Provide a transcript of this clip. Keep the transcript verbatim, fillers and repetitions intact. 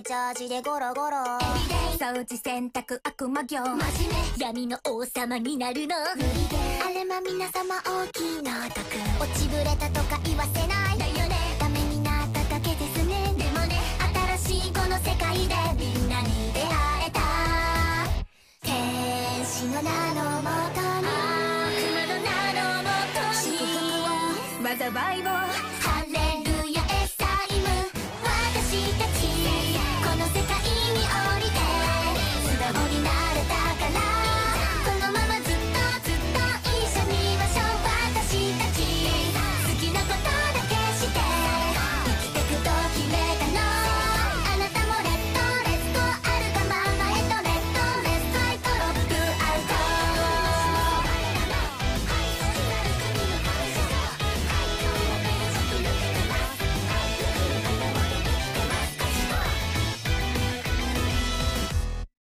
ジャージでゴロゴロ。 掃除洗濯悪魔業、真面目闇の王様になるの。 無理であれま皆様大きいの毒。落ちぶれたとか言わせないだよね。 ダメになっただけですね。 でもね、 新しいこの世界でみんなに出会えた。天使の名のもとに悪魔の名のもと祝に福を災いを。 ハレルヤエサイム。私たちこの世界に降りて素直になる